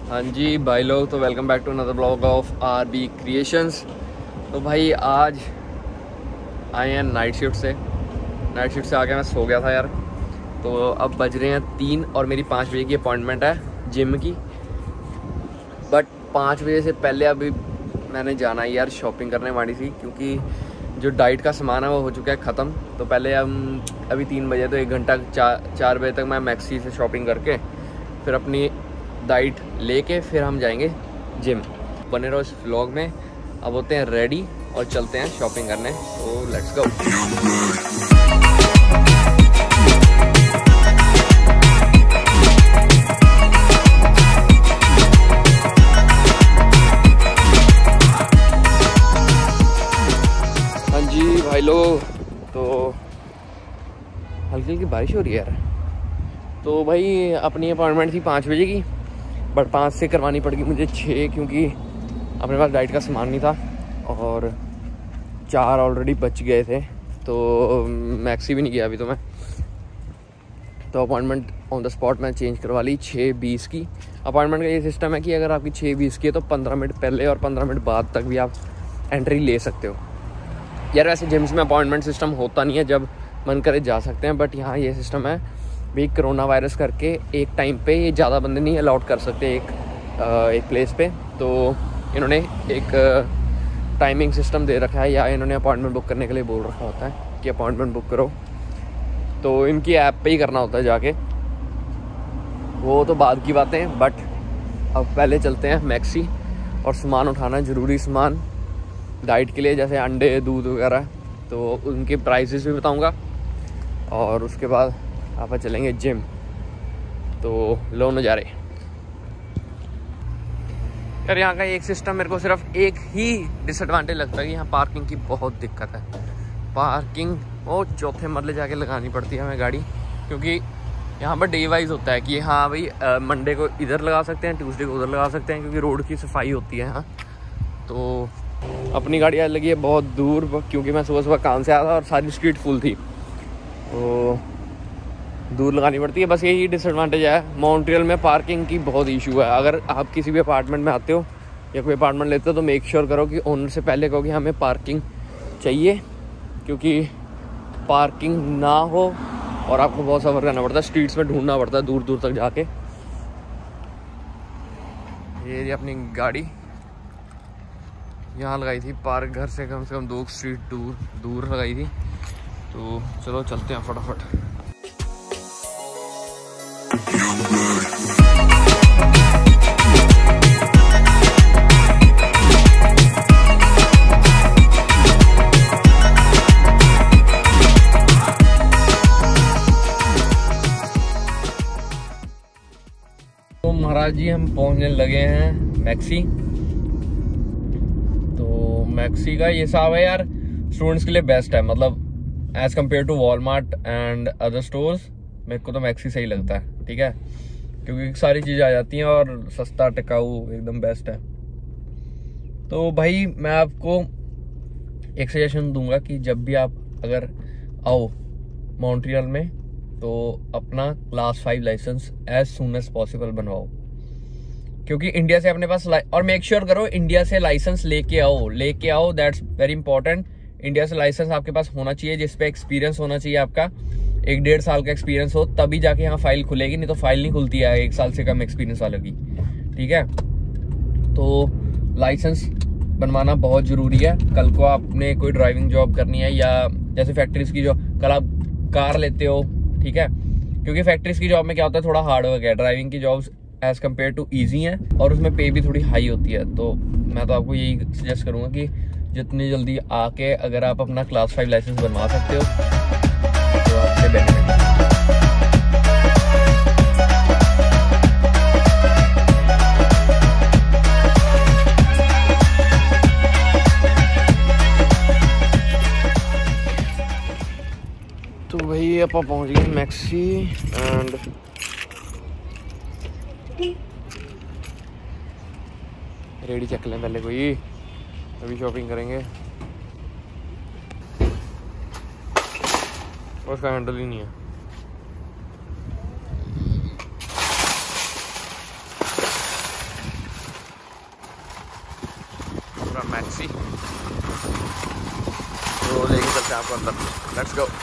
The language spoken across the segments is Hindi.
हाँ जी भाई लोग, तो welcome back to another blog of RB Creations. तो भाई आज आए हैं नाइट शिफ्ट से आके मैं सो गया था यार। तो अब बज रहे हैं 3 और मेरी 5 बजे की अपॉइंटमेंट है जिम की। बट 5 बजे से पहले अभी मैंने जाना है यार, शॉपिंग करने वाली थी, क्योंकि जो डाइट का सामान है वो हो चुका है ख़त्म। तो पहले हम अभी 3 बजे तो 1 घंटा 4 बजे तक मैं मैक्सी से शॉपिंग करके फिर अपनी डाइट लेके फिर हम जाएंगे जिम। बने रहो इस व्लॉग में। अब होते हैं रेडी और चलते हैं शॉपिंग करने। तो लेट्स गो। हाँ जी भाई लोग, तो हल्की हल्की बारिश हो रही है यार। तो भाई अपनी अपॉइंटमेंट थी 5 बजे की, बट 5 से करवानी पड़ेगी मुझे 6, क्योंकि अपने पास डाइट का सामान नहीं था और 4 ऑलरेडी बच गए थे। तो मैक्सी भी नहीं गया अभी तो मैं। तो अपॉइंटमेंट ऑन द स्पॉट मैं चेंज करवा ली 6:20 की। अपॉइंटमेंट का ये सिस्टम है कि अगर आपकी 6:20 की है तो 15 मिनट पहले और 15 मिनट बाद तक भी आप एंट्री ले सकते हो यार। वैसे जिम्स में अपॉइंटमेंट सिस्टम होता नहीं है, जब मन करे जा सकते हैं, बट यहाँ ये सिस्टम है भी कोरोना वायरस करके एक टाइम पे ये ज़्यादा बंदे नहीं अलाउड कर सकते एक प्लेस पे। तो इन्होंने एक टाइमिंग सिस्टम दे रखा है, या इन्होंने अपॉइंटमेंट बुक करने के लिए बोल रखा होता है कि अपॉइंटमेंट बुक करो। तो इनकी ऐप पे ही करना होता है जाके, वो तो बाद की बातें हैं। बट अब पहले चलते हैं मैक्सी और सामान उठाना, ज़रूरी सामान डाइट के लिए, जैसे अंडे, दूध वगैरह। तो उनके प्राइसेस भी बताऊँगा और उसके बाद आप चलेंगे जिम। तो लो नज़ारे यार। यहाँ का एक सिस्टम मेरे को सिर्फ एक ही डिसएडवांटेज लगता है कि यहाँ पार्किंग की बहुत दिक्कत है। पार्किंग वो चौथे मरले जाके लगानी पड़ती है हमें गाड़ी, क्योंकि यहाँ पर डे वाइज होता है कि हाँ भाई मंडे को इधर लगा सकते हैं, ट्यूसडे को उधर लगा सकते हैं, क्योंकि रोड की सफाई होती है यहाँ। तो अपनी गाड़ी आज लगी है बहुत दूर, क्योंकि मैं सुबह सुबह काम से आया था और सारी स्ट्रीट फुल थी, तो दूर लगानी पड़ती है। बस यही डिसएडवांटेज है। मॉन्ट्रियल में पार्किंग की बहुत इशू है। अगर आप किसी भी अपार्टमेंट में आते हो या कोई अपार्टमेंट लेते हो तो मेक श्योर करो कि ओनर से पहले कहो कि हमें पार्किंग चाहिए, क्योंकि पार्किंग ना हो और आपको बहुत सफ़र करना पड़ता है, स्ट्रीट्स में ढूंढना पड़ता है दूर दूर तक जाके। ये अपनी गाड़ी यहाँ लगाई थी पार्क, घर से कम 2 स्ट्रीट दूर लगाई थी। तो चलो चलते हैं फटाफट। तो महाराज जी हम पहुंचने लगे हैं मैक्सी। तो मैक्सी का ये साहब है यार, स्टूडेंट्स के लिए बेस्ट है, मतलब as compared to Walmart and other stores. मेरे को तो मैक्सी सही लगता है, ठीक है, क्योंकि सारी चीज़ें आ जाती हैं और सस्ता टिकाऊ एकदम बेस्ट है। तो भाई मैं आपको एक सजेशन दूंगा कि जब भी आप अगर आओ मॉन्ट्रियल में तो अपना class 5 licence as soon as possible बनवाओ, क्योंकि इंडिया से अपने पास और मेक श्योर करो इंडिया से लाइसेंस लेके आओ। That's very important. इंडिया से लाइसेंस आपके पास होना चाहिए, जिसपे एक्सपीरियंस होना चाहिए आपका, 1-1.5 साल का एक्सपीरियंस हो, तभी जाके यहाँ फाइल खुलेगी, नहीं तो फाइल नहीं खुलती है 1 साल से कम एक्सपीरियंस वालों की, ठीक है। तो लाइसेंस बनवाना बहुत ज़रूरी है। कल को आपने कोई ड्राइविंग जॉब करनी है, या जैसे फैक्ट्रीज की जॉब, कल आप कार लेते हो, ठीक है, क्योंकि फैक्ट्रीज की जॉब में क्या होता है, थोड़ा हार्ड वर्क है। ड्राइविंग की jobs as compared to easy हैं और उसमें पे भी थोड़ी हाई होती है। तो मैं तो आपको यही सजेस्ट करूँगा कि जितनी जल्दी आके अगर आप अपना क्लास 5 लाइसेंस बनवा सकते हो तो आपसे बेनिफिट है। तो भाई आप पहुंच गए मैक्सी एंड रेडी चेक लें पहले कोई, अभी शॉपिंग करेंगे। उसका हैंडल ही नहीं है। मैक्सी। तो लेके चलते हैं आपको अंदर, लेट्स गो।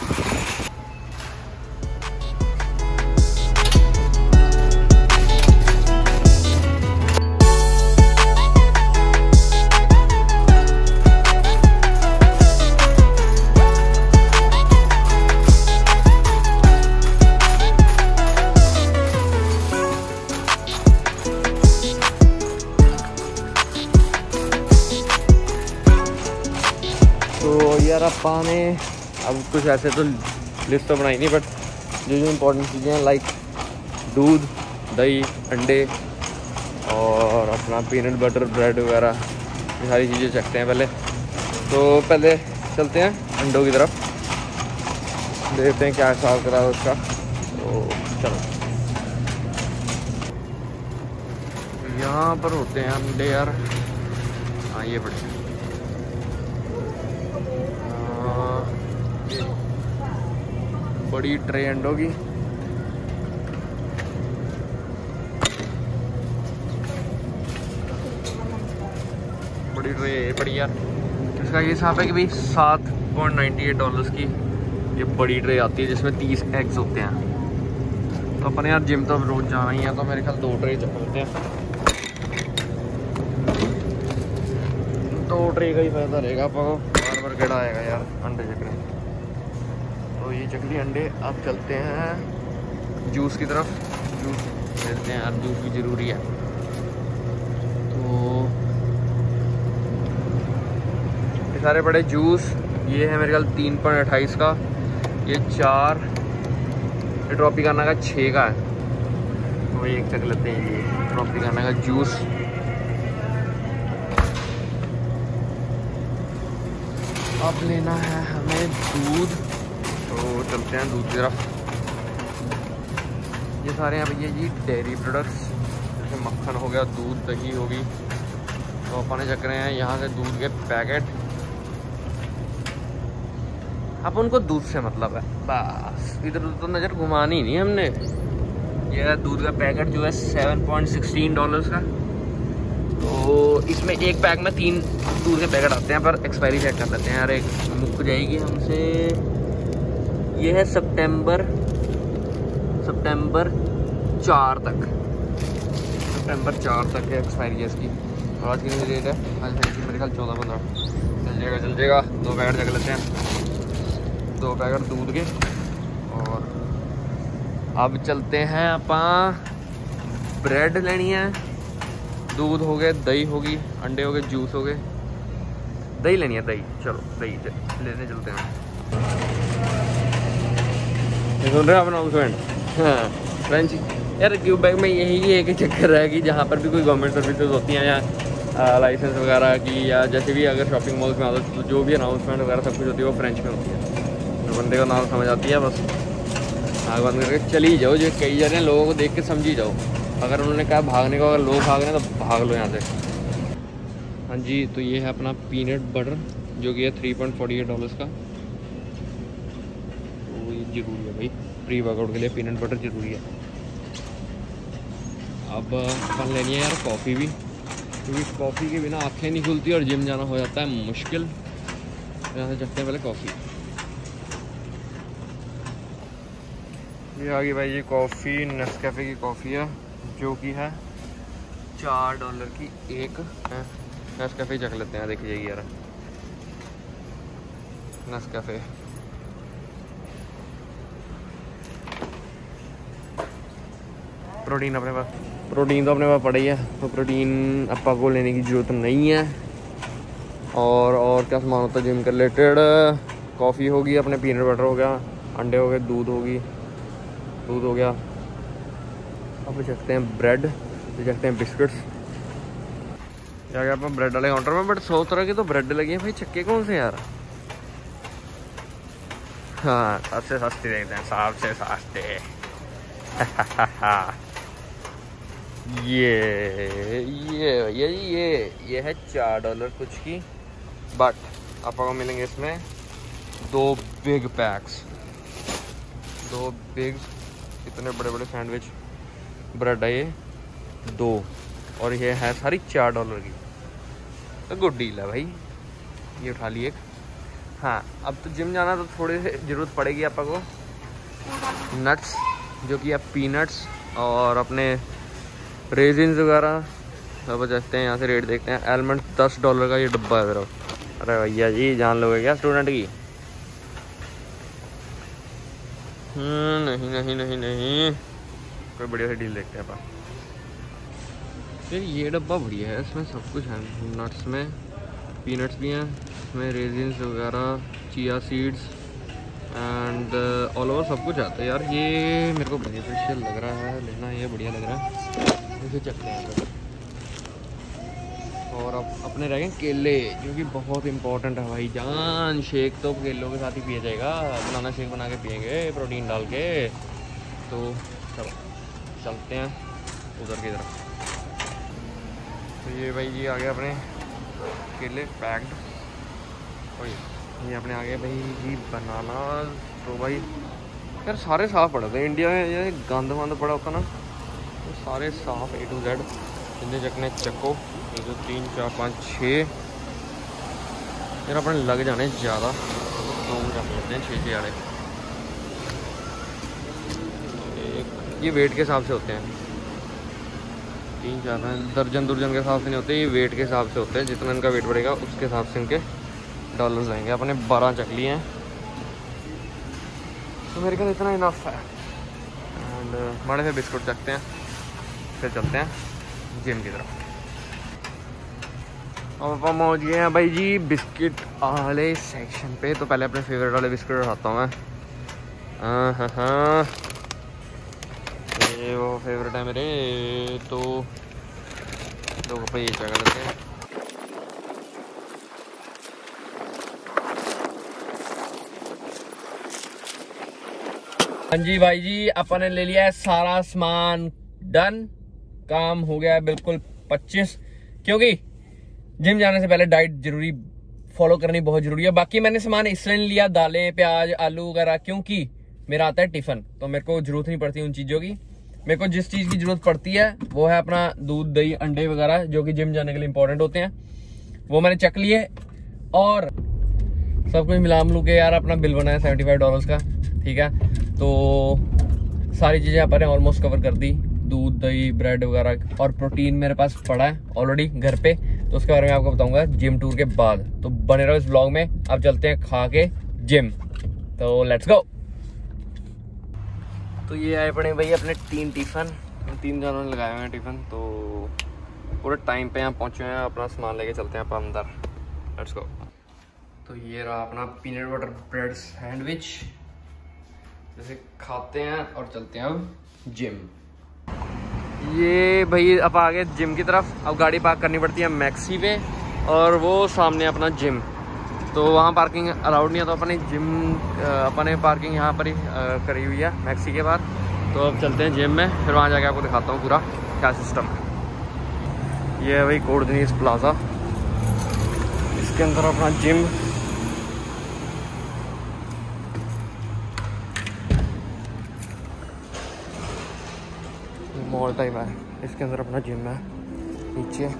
तो यार आपने अब कुछ ऐसे तो लिस्ट तो बनाई नहीं, बट जो इम्पोर्टेंट चीज़ें हैं लाइक दूध, दही, अंडे और अपना पीनट बटर, ब्रेड वगैरह, ये सारी चीज़ें चखते हैं पहले। तो पहले चलते हैं अंडों की तरफ, देखते हैं क्या हिसाब करा है उसका। तो चलो, यहाँ पर होते हैं अंडे यार। हाँ ये बड़े बड़ी ट्रे अंडों की। बड़ी ट्रे बड़ी यार। इसका ये हिसाब है कि भाई $7.98 की ये बड़ी ट्रे आती है, जिसमें 30 एग्स होते हैं। तो अपने यार जिम तो रोज जाना ही है, तो मेरे ख्याल 2 ट्रे चलते हैं। 2 ट्रे का ही फायदा रहेगा, आपको बार बार गेड़ा आएगा यार अंडे चकने। तो ये चकली अंडे। अब चलते हैं जूस की तरफ, जूस लेते हैं यार, जूस भी ज़रूरी है। तो ये सारे बड़े जूस, ये है मेरे ख्याल 3.28 का, ये 4, ये ट्रॉपिकाना का 6 का है। तो ये एक चक लेते हैं, ये ट्रॉपिकाना का जूस। अब लेना है हमें दूध, तो चलते हैं दूध की तरफ। ये सारे हैं भैया जी डेयरी प्रोडक्ट्स, जैसे मक्खन हो गया, दूध, दही होगी। तो अपन चक रहे हैं यहाँ से दूध के पैकेट। अब उनको दूध से मतलब है बस, इधर उधर तो नज़र घुमानी नहीं हमने। यह दूध का पैकेट जो है $7.16 का। तो इसमें एक पैक में 3 दूध के पैकेट आते हैं, पर एक्सपायरी चेक कर लेते हैं यार, एक मुक जाएगी हमसे। ये है सितंबर 4 तक, सितंबर 4 तक है एक्सपायरी है इसकी। और आज की डेट है, आज है मेरे ख्याल 14-15। चल जाएगा 2 पैकेट चक लेते हैं, 2 पैकेट दूध के। और अब चलते हैं अपन, ब्रेड लेनी है, दूध हो गए, दही होगी, अंडे हो गए, जूस हो गए, दही लेनी है, दही। चलो दही लेने चलते हैं। सुन रहे हो आप अनाउंसमेंट? हाँ फ्रेंच यार, क्यूब बैग में यही एक चक्कर है कि जहाँ पर भी कोई गवर्नमेंट सर्विसेज होती हैं या लाइसेंस वगैरह की, या जैसे भी अगर शॉपिंग मॉल्स में आता है, तो जो भी अनाउंसमेंट वगैरह सब कुछ होती है वो फ्रेंच में होती है। तो बंदे का नाम समझ आती है, बस आग बंद करके चली जाओ। जो कई जा रहे हैं लोगों को देख के समझी जाओ। अगर उन्होंने कहा भागने को, अगर लोग भाग रहे हैं तो भाग लो यहाँ से। हाँ जी, तो ये है अपना पीनट बटर, जो कि है $3.48 का। तो ये ज़रूरी है भाई, प्री वर्कआउट के लिए पीनट बटर ज़रूरी है। अब अपन लेनी है यार कॉफ़ी भी, क्योंकि कॉफ़ी के बिना आँखें नहीं खुलती और जिम जाना हो जाता है मुश्किल। यहाँ से चखते हैं पहले कॉफ़ी। ये आ गई भाई, ये कॉफ़ी नेस्कैफ़े की कॉफ़ी है, जो कि है $4 की एक। नेस्कैफ़े चख लेते हैं, देखिए यार नेस्कैफ़े। प्रोटीन अपने पास, प्रोटीन तो अपने पास पड़ा ही है, तो प्रोटीन अपा को लेने की ज़रूरत नहीं है। और क्या सामान होता है जिम के रिलेटेड? कॉफ़ी होगी, अपने पीनट बटर हो गया, अंडे हो गए, दूध होगी, दूध हो गया। अब चखते हैं ब्रेड, चखते हैं बिस्किट्स। क्या क्या अपन ब्रेड वाले काउंटर में, बट 100 तरह की तो ब्रेड लगी है भाई, चक्के कौन से यार? हाँ सबसे सस्ती देखते हैं, सबसे सस्ते। ये है $4 कुछ की, बट आपको मिलेंगे इसमें 2 बिग पैक्स, 2 बिग, इतने बड़े बड़े सैंडविच ब्रेड है ये 2, और ये है सारी $4 की। तो गुड डील है भाई, ये उठा ली एक। हाँ, अब तो जिम जाना तो थोड़ी सी ज़रूरत पड़ेगी आपको नट्स, जो कि आप पीनट्स और अपने रेजिन्स वगैरह सब बचते हैं। यहाँ से रेट देखते हैं। आलमंड $10 का ये डब्बा है सिर्फ। अरे भैया जी जान लोगे क्या स्टूडेंट की? नहीं नहीं नहीं नहीं, कोई बढ़िया सी डील देखते हैं अपन। फिर ये डब्बा बढ़िया है, इसमें सब कुछ है। नट्स में पीनट्स भी हैं, इसमें रेजिन्स वगैरह, chia seeds and all over सब कुछ आता है यार। ये मेरे को बेनिफिशियल लग रहा है लेना, ये बढ़िया लग रहा है, इसे चलते हैं। और अब अपने रह गए केले, जो कि बहुत इंपॉर्टेंट है भाई जान। शेक तो केलों के साथ ही पिया जाएगा, बनाना शेक बना के पियेंगे प्रोटीन डाल के। तो चलो चलते हैं उधर की तरफ। तो ये भाई जी आ गए अपने केले पैक्ड, और ये अपने आ गए भाई जी बनाना। तो भाई यार सारे साफ़ पड़े थे, इंडिया में ये गंद वंद पड़ा होता ना, तो सारे साफ़ A to Z जितने चकने चक्को। ये जो 3 4 5 6 यार अपने लग जाने ज़्यादा, तो कर लेते हैं 6 वाले। ये वेट के हिसाब से होते हैं, 3 4 दर्जन दुर्जन के हिसाब से नहीं होते, ये वेट के हिसाब से होते हैं। जितना इनका वेट बढ़ेगा उसके हिसाब से इनके डॉलर्स आएंगे। अपने 12 चक लिए हैं, तो मेरे ख्याल इतना इनफ है। एंड बड़े से बिस्कुट चखते हैं, फिर चलते हैं जिम की तरफ। अब अपन पहुँच गए हैं भाई जी बिस्किट वाले सेक्शन पे। तो पहले अपने फेवरेट वाले बिस्किट उठाता हूँ मैं। हाँ, ये वो फेवरेट है मेरे। तो दो कपड़े ये जगह लेते हैं। हाँ जी भाई जी, अपन ने ले लिया है सारा सामान, डन, काम हो गया है बिल्कुल 25। क्योंकि जिम जाने से पहले डाइट जरूरी फॉलो करनी बहुत जरूरी है। बाकी मैंने सामान इसलिए नहीं लिया, दालें प्याज आलू वगैरह, क्योंकि मेरा आता है टिफिन, तो मेरे को जरूरत नहीं पड़ती उन चीज़ों की। मेरे को जिस चीज़ की जरूरत पड़ती है वो है अपना दूध दही अंडे वगैरह, जो कि जिम जाने के लिए इंपॉर्टेंट होते हैं। वो मैंने चक लिए और सब कुछ मिला मिलू के यार अपना बिल बनाया $75 का। ठीक है, तो सारी चीज़ें यहाँ पर ऑलमोस्ट कवर कर दी, दूध दही ब्रेड वगैरह। और प्रोटीन मेरे पास पड़ा है ऑलरेडी घर पे, तो उसके बारे में आपको बताऊंगा जिम टूर के बाद। तो बने रहो इस ब्लॉग में। अब चलते हैं खा के जिम, तो लेट्स गो। तो ये आए पड़े भाई अपने 3 टिफ़िन, 3 जनों ने लगाए हुए हैं टिफ़िन। तो पूरे टाइम पे यहाँ पहुँचे हैं, अपना सामान लेके चलते हैं आप अंदर, लेट्स गो। तो ये रहा अपना पीनट बटर ब्रेड सैंडविच, जैसे खाते हैं और चलते हैं अब जिम। ये भाई अब आ गए जिम की तरफ। अब गाड़ी पार्क करनी पड़ती है मैक्सी पे, और वो सामने अपना जिम, तो वहाँ पार्किंग अलाउड नहीं है। तो अपने पार्किंग यहाँ पर ही करी हुई है मैक्सी के बाद। तो अब चलते हैं जिम में, फिर वहाँ जाके आपको दिखाता हूँ पूरा क्या सिस्टम है। ये है भाई कोर्डनीस प्लाजा, इसके अंदर अपना जिम। मॉल टाइप है, इसके अंदर अपना जिम है नीचे।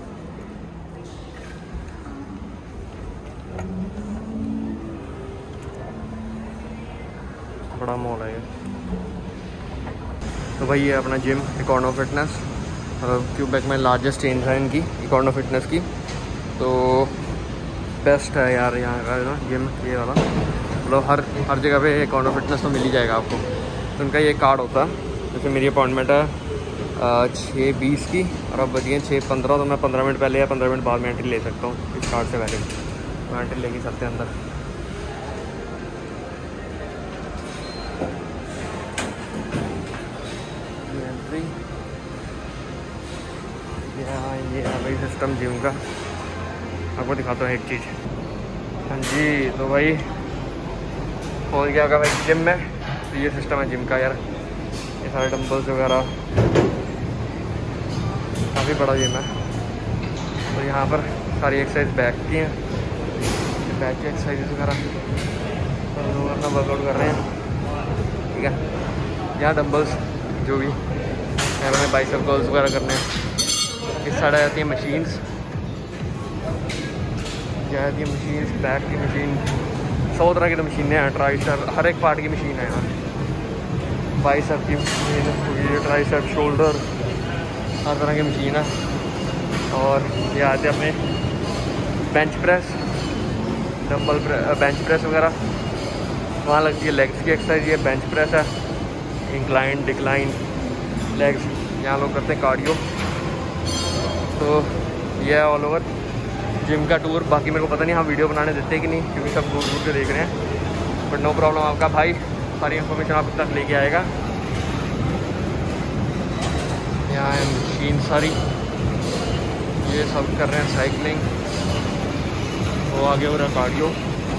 बड़ा मॉल है ये। तो भाई ये अपना जिम इकोनो फिटनेस, क्यूबेक में लार्जेस्ट चेन है इनकी इकोनो फिटनेस की। तो बेस्ट है यार यहाँ का ना जिम, ये वाला। मतलब हर जगह पे इकोनो फिटनेस तो मिल ही जाएगा आपको। तो इनका ये कार्ड होता है, जैसे मेरी अपॉइंटमेंट है 6:20 की, और अब बजी 6:15, तो मैं 15 मिनट पहले या 15 मिनट बाद में एंट्री ले सकता हूँ इस कार्ड से पहले। तो एंट्री लेके चलते हैं अंदर। एंट्री, ये है भाई सिस्टम जिम का, आपको दिखाता हूँ एक चीज़। हाँ जी, तो भाई पहुँच गया होगा भाई जिम में। तो ये सिस्टम है जिम का यार, ये सारे डंबल्स वगैरह, काफ़ी बड़ा जिम है। तो यहाँ पर सारी एक्सरसाइज बैक की हैं, बैक की एक्सरसाइज वगैरह तो लोग अपना वर्कआउट कर रहे हैं। ठीक है, यहाँ डंबल्स जो भी यहाँ पर बाइसेप कर्ल्स वगैरह करने हैं। इस साइड आ जाती है मशीन्स, क्या है ये मशीन, बैक की मशीन, 100 तरह की तो मशीनें हैं, ट्राइसेप, हर एक पार्ट की मशीन है यहाँ। बाइसेप की मशीन हुई, ट्राइसेप, शोल्डर, हर तरह की मशीन है। और ये आते हैं अपने bench press, dumbbell bench press वगैरह, वहाँ लगती है लेग्स की एक्सरसाइज। ये बेंच प्रेस है, इंक्लाइन डिक्लाइन लेग्स, यहाँ लोग करते हैं कार्डियो। तो ये है ऑल ओवर जिम का टूर। बाकी मेरे को पता नहीं हाँ वीडियो बनाने देते हैं कि नहीं, क्योंकि सब दूर दूर से देख रहे हैं। बट नो प्रॉब्लम, आपका भाई सारी इन्फॉर्मेशन आप तक लेके आएगा। यहाँ है मशीन सारी, ये सब कर रहे हैं साइकिलिंग, वो आगे हो रहा है कार्डियो।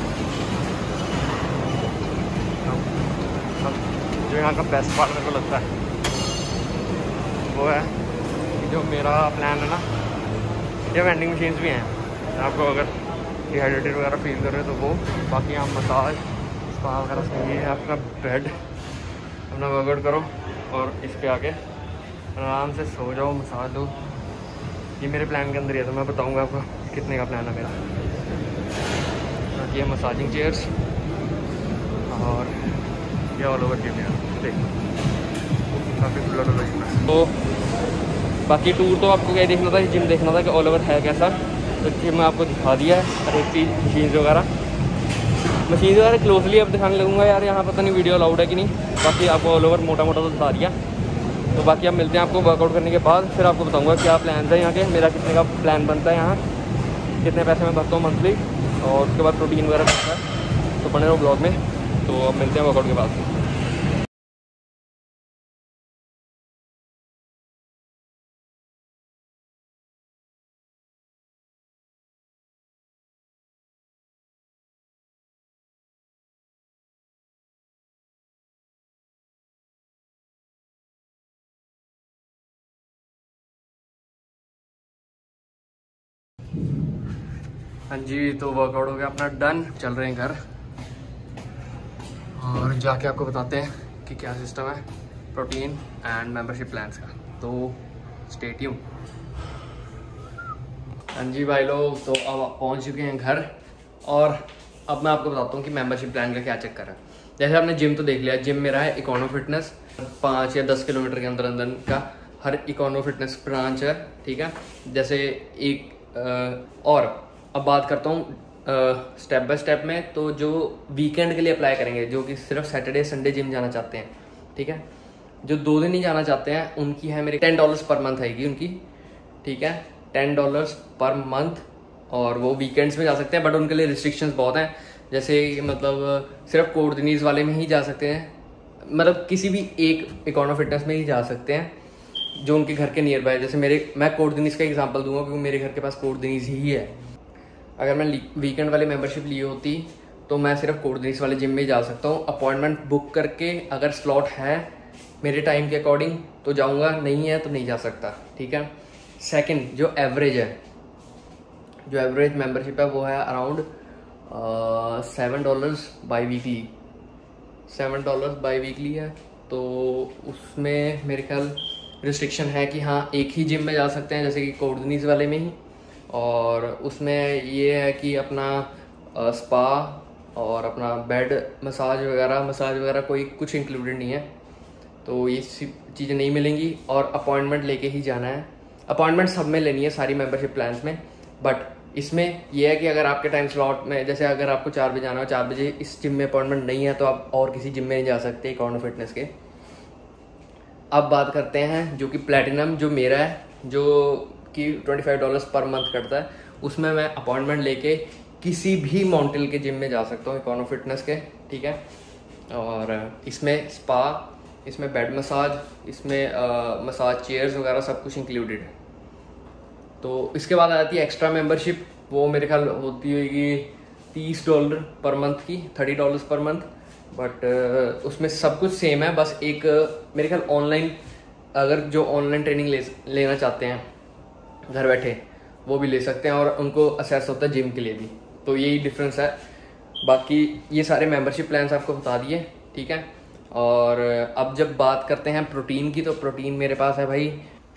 जो यहाँ का बेस्ट पार्ट मेरे को लगता है वो है जो मेरा प्लान है ना, ये वेंडिंग मशीन्स भी हैं। आपको अगर डिहाइड्रेटेड वगैरह फील कर रहे हो तो वो, बाकी यहाँ मसाज स्पा वगैरह सही है। अपना बेड, अपना वर्कआउट करो और इस पे आके आराम से सो जाओ, मसाज लो। ये मेरे प्लान के अंदर ही है, तो मैं बताऊँगा आपको कितने का प्लान है मेरा। ये मसाजिंग चेयर्स और ये ऑल ओवर जिम है, देखो काफ़ी खुला खुला जिम है। तो बाकी टूर तो आपको क्या देखना था, जिम देखना था कि ऑल ओवर है कैसा। तो जिम आपको दिखा दिया है हर एक चीज़, मशीन वगैरह क्लोजली अब दिखाने लगूंगा यार, यहाँ पता नहीं वीडियो अलाउड है कि नहीं। बाकी आपको ऑल ओवर मोटा मोटा तो दिखा दिया। तो बाकी अब मिलते हैं आपको वर्कआउट करने के बाद, फिर आपको बताऊंगा क्या प्लान है यहाँ के, मेरा कितने का प्लान बनता है यहाँ, कितने पैसे में भरता हूँ मंथली, और उसके बाद प्रोटीन वगैरह बनता है। तो बने रहो ब्लॉग में। तो अब मिलते हैं वर्कआउट के बाद। हाँ जी, तो वर्कआउट हो गया अपना डन, चल रहे हैं घर और जाके आपको बताते हैं कि क्या सिस्टम है प्रोटीन एंड मेंबरशिप प्लान्स का। तो स्टे ट्यून। हाँ जी भाई लोग, तो अब आप पहुँच चुके हैं घर और अब मैं आपको बताता हूँ कि मेंबरशिप प्लान का क्या चक्कर है। जैसे आपने जिम तो देख लिया, जिम मेरा है इकोनो फिटनेस, 5 या 10 किलोमीटर के अंदर अंदर का हर इकोनो फिटनेस ब्रांच है, ठीक है। जैसे एक और अब बात करता हूँ स्टेप बाय स्टेप में। तो जो वीकेंड के लिए अप्लाई करेंगे, जो कि सिर्फ सैटरडे संडे जिम जाना चाहते हैं, ठीक है, जो 2 दिन ही जाना चाहते हैं, उनकी है मेरे $10 पर मंथ आएगी उनकी, ठीक है, $10 पर मंथ। और वो वीकेंड्स में जा सकते हैं, बट उनके लिए रिस्ट्रिक्शंस बहुत हैं। जैसे मतलब सिर्फ कोर्डिनीज वाले में ही जा सकते हैं, मतलब किसी भी एक इकोनो फिटनेस में ही जा सकते हैं जो उनके घर के नियर बाय। जैसे मैं कोर्डिनीज का एग्जांपल दूंगा क्योंकि मेरे घर के पास कोर्डिनीज ही है। अगर मैं वीकेंड वाली मेंबरशिप ली होती तो मैं सिर्फ कोर्डिनीज वाले जिम में ही जा सकता हूँ। अपॉइंटमेंट बुक करके अगर स्लॉट है मेरे टाइम के अकॉर्डिंग तो जाऊँगा, नहीं है तो नहीं जा सकता, ठीक है। सेकंड, जो एवरेज है, जो एवरेज मेंबरशिप है वो है around $7 biweekly, $7 biweekly है। तो उसमें मेरे ख्याल रिस्ट्रिक्शन है कि हाँ एक ही जिम में जा सकते हैं, जैसे कि कोर्डिनीज वाले में ही। और उसमें ये है कि अपना स्पा और अपना बेड मसाज वगैरह कोई कुछ इंक्लूडेड नहीं है, तो ये चीज़ें नहीं मिलेंगी। और अपॉइंटमेंट लेके ही जाना है। अपॉइंटमेंट सब में लेनी है सारी मेंबरशिप प्लान्स में, बट इसमें यह है कि अगर आपके टाइम स्लॉट में, जैसे अगर आपको 4 बजे जाना हो, 4 बजे इस जिम में अपॉइंटमेंट नहीं है तो आप और किसी जिम में नहीं जा सकते इकोनो फिटनेस के। अब बात करते हैं जो कि प्लेटिनम जो मेरा है, जो कि $25 पर मंथ कटता है, उसमें मैं अपॉइंटमेंट लेके किसी भी माउंटेन के जिम में जा सकता हूँ इकोनो फिटनेस के, ठीक है। और इसमें स्पा, इसमें बेड मसाज, इसमें मसाज चेयर्स वगैरह सब कुछ इंक्लूडेड है। तो इसके बाद आ जाती है एक्स्ट्रा मेंबरशिप, वो मेरे ख्याल होती होगी $30 पर मंथ की, $30 पर मंथ। बट उसमें सब कुछ सेम है, बस एक मेरे ख्याल ऑनलाइन, अगर जो ऑनलाइन ट्रेनिंग लेना चाहते हैं घर बैठे वो भी ले सकते हैं, और उनको असेस होता है जिम के लिए भी। तो यही डिफरेंस है। बाकी ये सारे मेंबरशिप प्लान्स आपको बता दिए, ठीक है। और अब जब बात करते हैं प्रोटीन की, तो प्रोटीन मेरे पास है भाई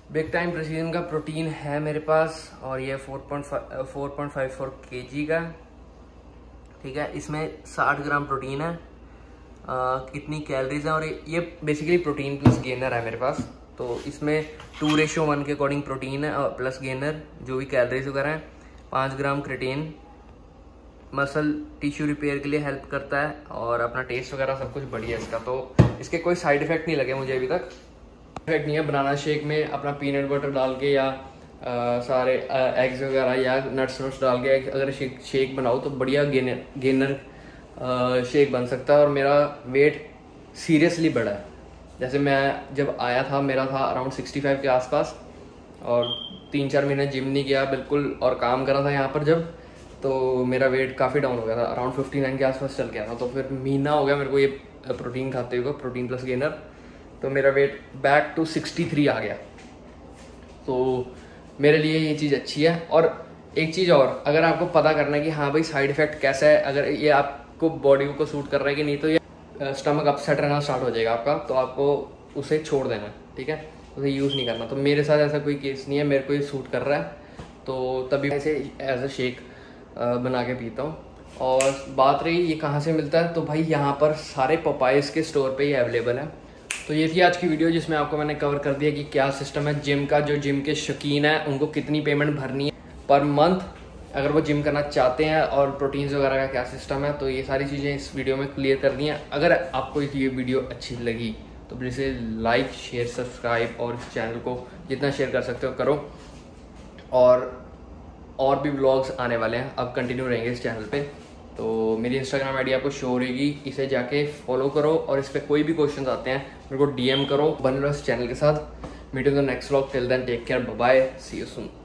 बिग टाइम प्रेसीजन का प्रोटीन है मेरे पास और ये 4.54 kg का, ठीक है। इसमें 60 ग्राम प्रोटीन है। कितनी कैलोरीज है, और ये बेसिकली प्रोटीन प्लस गेनर है मेरे पास। तो इसमें 2:1 के अकॉर्डिंग प्रोटीन है और प्लस गेनर जो भी कैलोरीज वगैरह है। 5 gram creatine, muscle tissue repair के लिए हेल्प करता है, और अपना टेस्ट वगैरह सब कुछ बढ़िया है इसका। तो इसके कोई साइड इफेक्ट नहीं लगे मुझे अभी तक। इफेक्ट नहीं है। बनाना शेक में अपना पीनट बटर डाल के या सारे एग्स वगैरह या नट्स डाल के अगर शेक बनाओ तो बढ़िया गेनर शेक बन सकता है। और मेरा वेट सीरियसली बढ़ा है। जैसे मैं जब आया था मेरा था अराउंड 65 के आसपास, और 3-4 महीने जिम नहीं किया बिल्कुल और काम करा था यहाँ पर जब, तो मेरा वेट काफ़ी डाउन हो गया था, अराउंड 59 के आसपास चल गया था। तो फिर महीना हो गया मेरे को ये प्रोटीन खाते हुए, प्रोटीन प्लस गेनर, तो मेरा वेट बैक टू 63 आ गया। तो मेरे लिए ये चीज़ अच्छी है। और एक चीज़ और, अगर आपको पता करना है कि हाँ भाई साइड इफेक्ट कैसा है, अगर ये आपको बॉडी को सूट कर रहा है कि नहीं, तो ये स्टमक अपसेट रहना स्टार्ट हो जाएगा आपका, तो आपको उसे छोड़ देना, ठीक है, उसे यूज़ नहीं करना। तो मेरे साथ ऐसा कोई केस नहीं है, मेरे को ये सूट कर रहा है, तो तभी ऐसे एज अ शेक बना के पीता हूँ। और बात रही ये कहाँ से मिलता है, तो भाई यहाँ पर सारे पपाइस के स्टोर पे ही अवेलेबल है। तो ये थी आज की वीडियो जिसमें आपको मैंने कवर कर दिया कि क्या सिस्टम है जिम का। जो जिम के शौकीन है उनको कितनी पेमेंट भरनी है पर मंथ अगर वो जिम करना चाहते हैं, और प्रोटीन्स वगैरह का क्या सिस्टम है, तो ये सारी चीज़ें इस वीडियो में क्लियर कर दी हैं। अगर आपको ये वीडियो अच्छी लगी तो प्लीज़ लाइक, शेयर, सब्सक्राइब, और इस चैनल को जितना शेयर कर सकते हो करो। और भी व्लॉग्स आने वाले हैं, अब कंटिन्यू रहेंगे इस चैनल पे। तो मेरी इंस्टाग्राम आईडी आपको शो रहेगी, इसे जाके फॉलो करो, और इस पर कोई भी क्वेश्चन आते हैं मेरे को DM करो। बन रहो इस चैनल के साथ। Meet in the next vlog. Till then take care, bye bye, see you soon.